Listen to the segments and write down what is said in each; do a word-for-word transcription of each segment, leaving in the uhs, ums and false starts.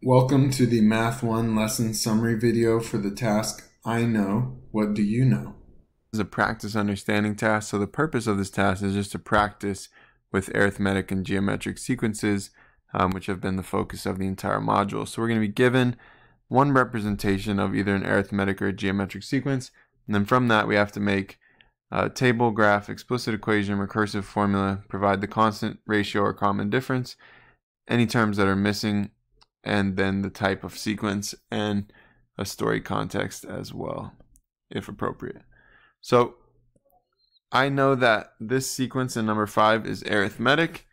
Welcome to the Math one lesson summary video for the task, I know, what do you know? This is a practice understanding task, so the purpose of this task is just to practice with arithmetic and geometric sequences, um, which have been the focus of the entire module. So we're going to be given one representation of either an arithmetic or a geometric sequence, and then from that we have to make a table, graph, explicit equation, recursive formula, provide the constant, ratio, or common difference, any terms that are missing, and then the type of sequence and a story context as well, if appropriate. So I know that this sequence in number five is arithmetic,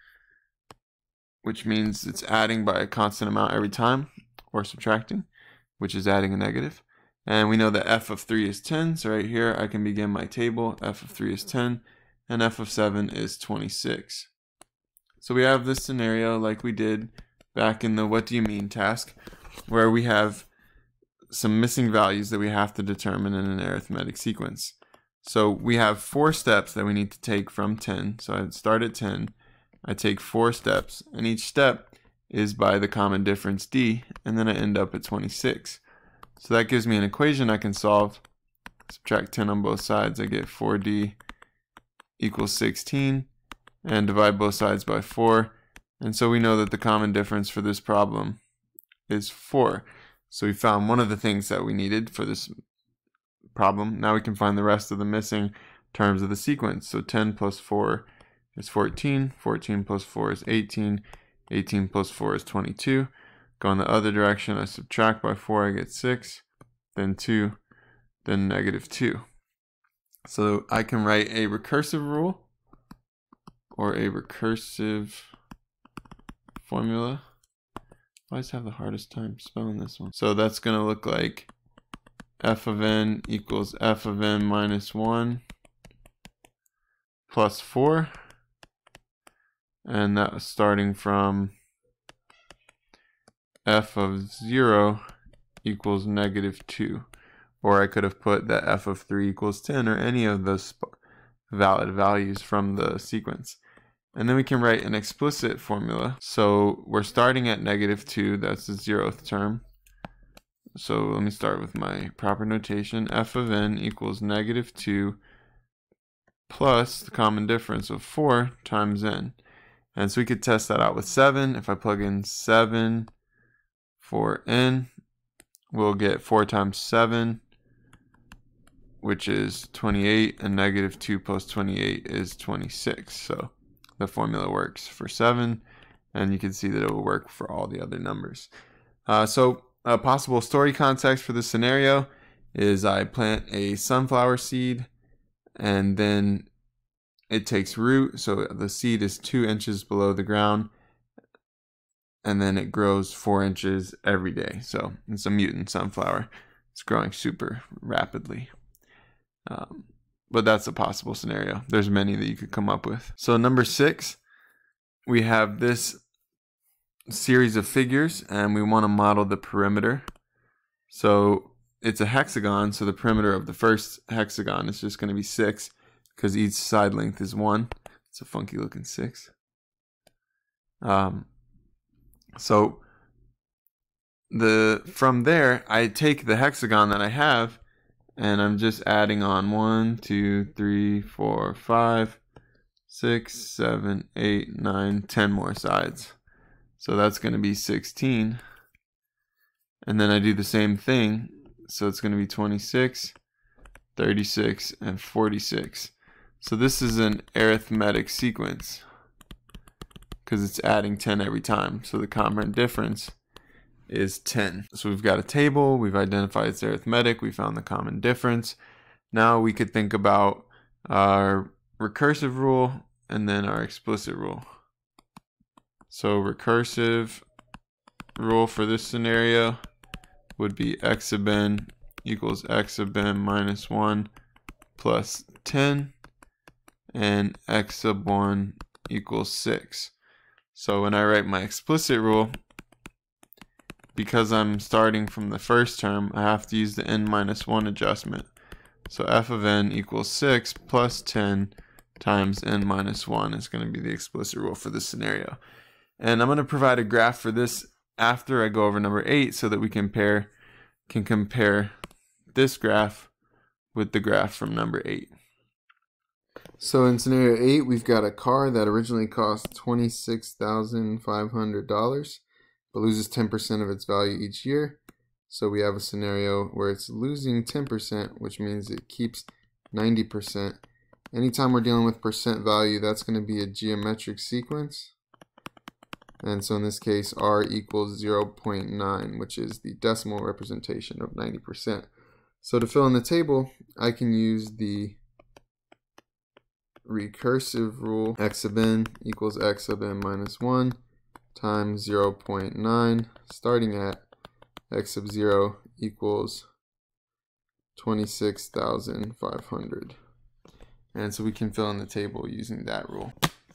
which means it's adding by a constant amount every time, or subtracting, which is adding a negative. And we know that f of three is ten, so right here I can begin my table. F of three is ten, and f of seven is twenty-six. So we have this scenario like we did back in the what do you mean task, where we have some missing values that we have to determine in an arithmetic sequence. So we have four steps that we need to take from ten. So I start at ten, I take four steps, and each step is by the common difference d, and then I end up at twenty-six. So that gives me an equation I can solve. Subtract ten on both sides, I get four d equals sixteen, and divide both sides by four. And so we know that the common difference for this problem is four. So we found one of the things that we needed for this problem. Now we can find the rest of the missing terms of the sequence. So ten plus four is fourteen, fourteen plus four is eighteen, eighteen plus four is twenty-two. Go in the other direction, I subtract by four, I get six, then two, then negative two. So I can write a recursive rule or a recursive formula. I always have the hardest time spelling this one. So that's going to look like f of n equals f of n minus one plus four. And that was starting from f of zero equals negative two. Or I could have put that f of three equals ten, or any of those valid values from the sequence. And then we can write an explicit formula. So we're starting at negative two, that's the zeroth term. So let me start with my proper notation. F of n equals negative two plus the common difference of four times n. And so we could test that out with seven. If I plug in seven for n, we'll get four times seven, which is twenty-eight, and negative two plus twenty-eight is twenty-six. So the formula works for seven, and you can see that it will work for all the other numbers. Uh, so a possible story context for this scenario is I plant a sunflower seed, and then it takes root. So the seed is two inches below the ground, and then it grows four inches every day. So it's a mutant sunflower. It's growing super rapidly. Um, But that's a possible scenario. There's many that you could come up with. So number six, we have this series of figures, and we want to model the perimeter. So it's a hexagon, so the perimeter of the first hexagon is just going to be six, because each side length is one. It's a funky looking six. Um, so the from there, I take the hexagon that I have, and I'm just adding on one, two, three, four, five, six, seven, eight, nine, ten more sides. So that's going to be sixteen. And then I do the same thing. So it's going to be twenty-six, thirty-six, and forty-six. So this is an arithmetic sequence because it's adding ten every time. So the common difference is ten. So we've got a table, we've identified it's arithmetic, we found the common difference. Now we could think about our recursive rule and then our explicit rule. So recursive rule for this scenario would be x sub n equals x sub n minus one plus ten, and x sub one equals six. So when I write my explicit rule, because I'm starting from the first term, I have to use the n minus one adjustment. So f of n equals six plus ten times n minus one is going to be the explicit rule for this scenario. And I'm going to provide a graph for this after I go over number eight so that we compare can compare this graph with the graph from number eight. So in scenario eight, we've got a car that originally cost twenty-six thousand five hundred dollars, but loses ten percent of its value each year. So we have a scenario where it's losing ten percent, which means it keeps ninety percent. Anytime we're dealing with percent value, that's going to be a geometric sequence. And so in this case, r equals zero point nine, which is the decimal representation of ninety percent. So to fill in the table, I can use the recursive rule. X sub n equals x sub n minus one times zero point nine, starting at x sub zero equals twenty-six thousand five hundred. And so we can fill in the table using that rule.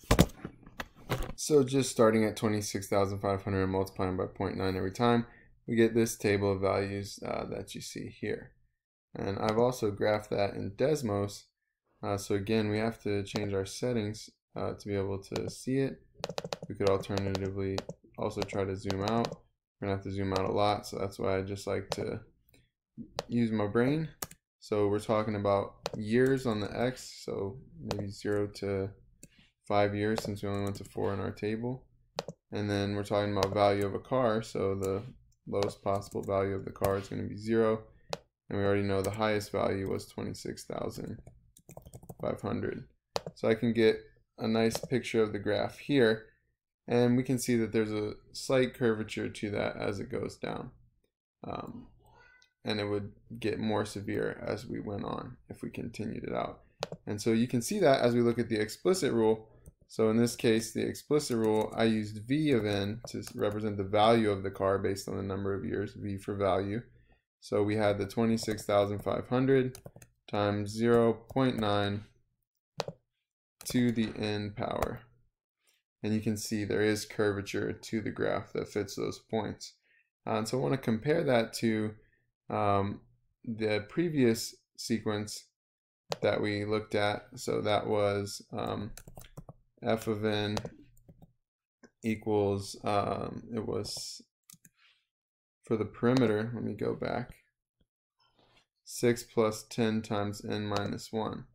So just starting at twenty-six thousand five hundred and multiplying by zero point nine every time, we get this table of values uh, that you see here. And I've also graphed that in Desmos. Uh, so again, we have to change our settings uh, to be able to see it. We could alternatively also try to zoom out. We're gonna have to zoom out a lot, so that's why I just like to use my brain. So we're talking about years on the X, so maybe zero to five years since we only went to four in our table. And then we're talking about value of a car, so the lowest possible value of the car is going to be zero. And we already know the highest value was twenty-six thousand five hundred. So I can get a nice picture of the graph here, and we can see that there's a slight curvature to that as it goes down. Um, and it would get more severe as we went on if we continued it out. And so you can see that as we look at the explicit rule. So in this case, the explicit rule, I used v of n to represent the value of the car based on the number of years, v for value. So we had the twenty-six thousand five hundred times zero point nine to the n power. And you can see there is curvature to the graph that fits those points. Uh, and so I want to compare that to um, the previous sequence that we looked at. So that was um, f of n equals, um, it was for the perimeter, let me go back, six plus ten times n minus one.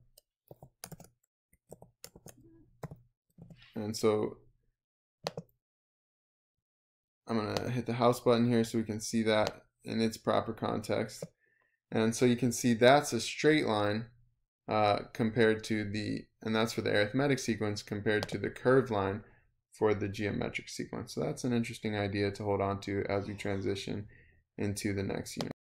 And so I'm going to hit the house button here so we can see that in its proper context. And so you can see that's a straight line uh, compared to the, and that's for the arithmetic sequence compared to the curved line for the geometric sequence. So that's an interesting idea to hold on to as we transition into the next unit.